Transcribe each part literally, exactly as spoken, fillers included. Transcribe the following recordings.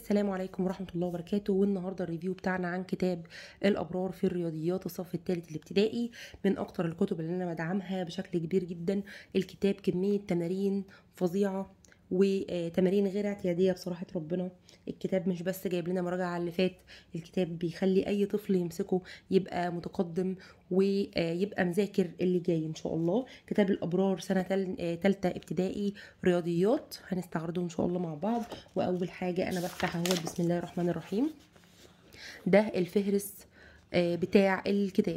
السلام عليكم ورحمة الله وبركاته. والنهاردة الريفيو بتاعنا عن كتاب الأبرار في الرياضيات الصف الثالث الابتدائي، من أكتر الكتب اللي أنا بدعمها بشكل كبير جدا. الكتاب كمية تمارين فظيعة وتمارين غير اعتيادية بصراحة ربنا. الكتاب مش بس جايب لنا مراجعة على اللي فات، الكتاب بيخلي أي طفل يمسكه يبقى متقدم ويبقى مذاكر اللي جاي إن شاء الله. كتاب الأبرار سنة تالتة ابتدائي رياضيات، هنستعرضه إن شاء الله مع بعض. وأول حاجة أنا بفتح اهوت بسم الله الرحمن الرحيم، ده الفهرس بتاع الكتاب.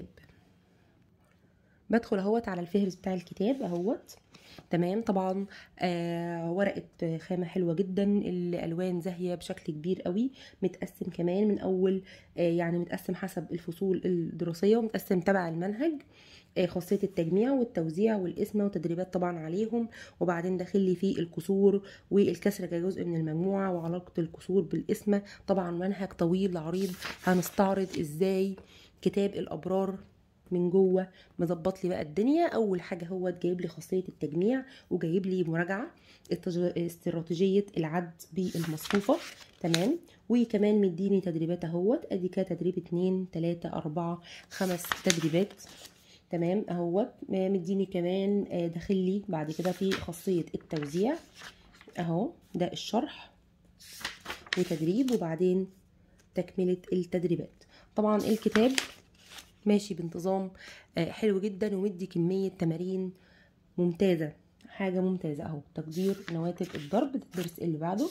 بدخل اهوت على الفهرس بتاع الكتاب اهوت، تمام. طبعا آه ورقه خامه حلوه جدا، الالوان زاهيه بشكل كبير قوي، متقسم كمان من اول آه يعني متقسم حسب الفصول الدراسيه ومتقسم تبع المنهج، آه خاصيه التجميع والتوزيع والقسمه وتدريبات طبعا عليهم. وبعدين داخل لي فيه الكسور والكسر كجزء من المجموعه وعلاقه الكسور بالقسمه. طبعا منهج طويل عريض، هنستعرض ازاي كتاب الابرار من جوه مظبط لي بقى الدنيا. اول حاجه هو جايب لي خاصيه التجميع، وجايب لي مراجعه استراتيجيه العد بالمصفوفه، تمام. وكمان مديني تدريبات اهوت، ادي كده تدريب اتنين تلاته اربعه خمس تدريبات، تمام اهوت. مديني كمان داخل لي بعد كده في خاصيه التوزيع اهو، ده الشرح وتدريب وبعدين تكمله التدريبات. طبعا الكتاب ماشي بانتظام حلو جدا ومدي كمية تمارين ممتازة، حاجة ممتازة اهو. تقدير نواتج الضرب، الدرس اللي بعده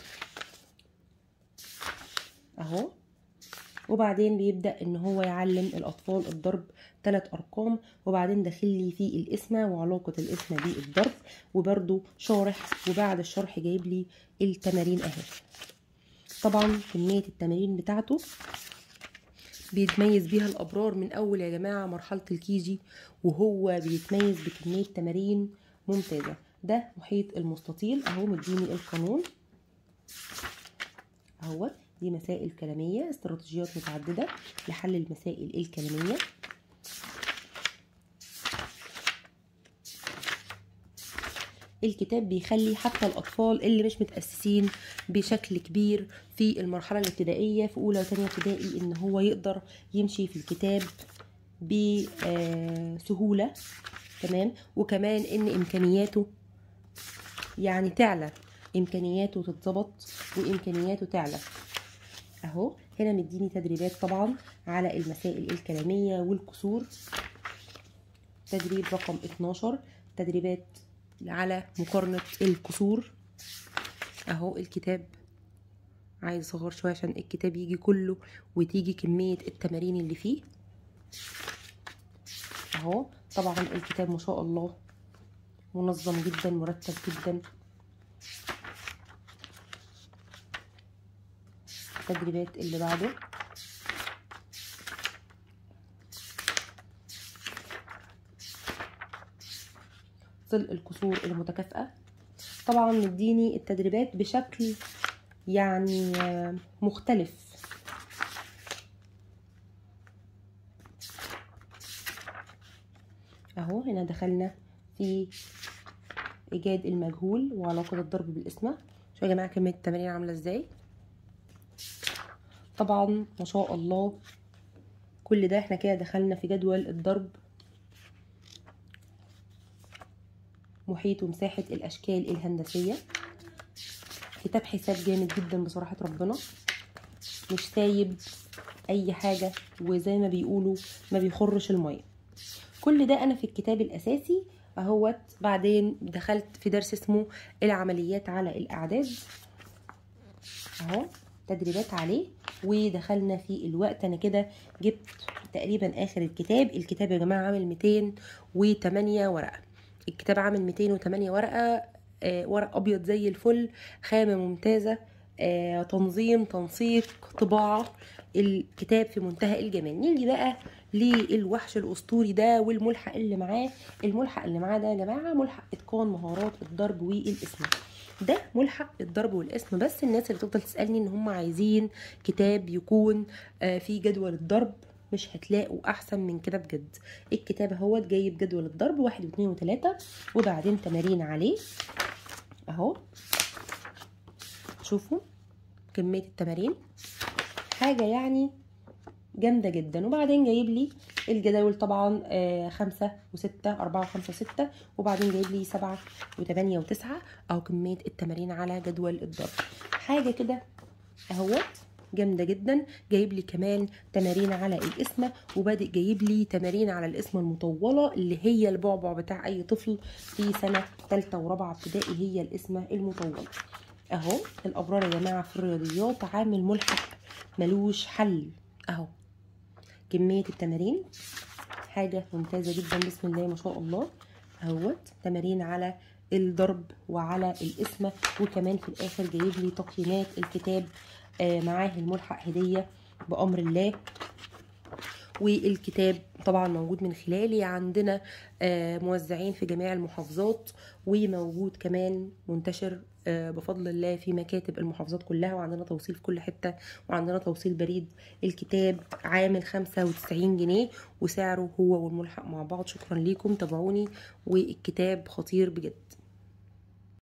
اهو. وبعدين بيبدأ ان هو يعلم الاطفال الضرب ثلاث ارقام، وبعدين داخل لي في القسمة وعلاقة القسمة بالضرب، وبرده شارح، وبعد الشرح جايب لي التمارين اهي. طبعا كمية التمارين بتاعته بيتميز بيها الابرار من اول يا جماعه مرحله الكيجي، وهو بيتميز بكميه تمارين ممتازه. ده محيط المستطيل اهو، مديني القانون اهو. دي مسائل كلاميه، استراتيجيات متعدده لحل المسائل الكلاميه. الكتاب بيخلي حتى الأطفال اللي مش متأسسين بشكل كبير في المرحلة الابتدائية في أولى وثانية ابتدائي إن هو يقدر يمشي في الكتاب بسهولة، تمام. وكمان إن إمكانياته يعني تعلى، إمكانياته تتظبط وإمكانياته تعلى أهو. هنا مديني تدريبات طبعا على المسائل الكلامية والكسور. تدريب رقم اتناشر، تدريبات على مقارنة الكسور اهو. الكتاب عايز اصغر شوية عشان الكتاب يجي كله وتيجي كمية التمارين اللي فيه اهو. طبعا الكتاب ما شاء الله منظم جدا، مرتب جدا. التدريبات اللي بعده ظل الكسور المتكافئة. طبعا مديني التدريبات بشكل يعني مختلف اهو. هنا دخلنا في ايجاد المجهول وعلاقة الضرب بالقسمة. شوفوا يا جماعة كمية التمارين عاملة ازاي. طبعا ما شاء الله كل ده احنا كده دخلنا في جدول الضرب، محيط ومساحة الاشكال الهندسية. كتاب حساب جامد جدا بصراحة ربنا، مش سايب اي حاجة، وزي ما بيقولوا ما بيخرش المية. كل ده انا في الكتاب الاساسي اهوت. بعدين دخلت في درس اسمه العمليات على الاعداد اهو، تدريبات عليه. ودخلنا في الوقت، انا كده جبت تقريبا اخر الكتاب. الكتاب يا جماعه عامل ميتين وتمانية ورقه، الكتاب عامل ميتين وتمانية ورقه، آه ورق ابيض زي الفل، خامه ممتازه، آه تنظيم تنسيق طباعه، الكتاب في منتهى الجمال. نيجي بقى للوحش الاسطوري ده والملحق اللي معاه. الملحق اللي معاه ده يا جماعه ملحق اتقان مهارات الضرب والقسم. ده ملحق الضرب والقسم، بس الناس اللي بتفضل تسالني ان هم عايزين كتاب يكون فيه جدول الضرب، مش هتلاقوا احسن من كده بجد. الكتاب اهوت جايب جدول الضرب واحد واثنين وثلاثة، وبعدين تمارين عليه اهو. شوفوا كميه التمارين، حاجه يعني جامده جدا. وبعدين جايب لي الجداول طبعا آه خمسة وستة، أربعة وخمسة وستة، وبعدين جايب لي سبعة وتمانية وتسعة أو كمية التمارين على جدول الضرب. حاجة كده اهوت جامدة جدا. جايب لي كمان تمارين على القسمة، وبادئ جايب لي تمارين على القسمة المطولة اللي هي البعبع بتاع أي طفل في سنة تالتة ورابعة ابتدائي، هي القسمة المطولة. اهو الأبرار يا جماعة في الرياضيات عامل ملحق ملوش حل. اهو كمية التمارين حاجة ممتازة جدا، بسم الله ما شاء الله. اهوت تمارين على الضرب وعلى القسمة، وكمان في الاخر جايب لي تقييمات الكتاب آه معاه الملحق هدية بأمر الله. والكتاب طبعا موجود من خلالي، عندنا آه موزعين في جميع المحافظات، وموجود كمان منتشر آه بفضل الله في مكاتب المحافظات كلها، وعندنا توصيل في كل حتة، وعندنا توصيل بريد. الكتاب عامل خمسة وتسعين جنيه وسعره هو والملحق مع بعض. شكرا ليكم، تابعوني، والكتاب خطير بجد.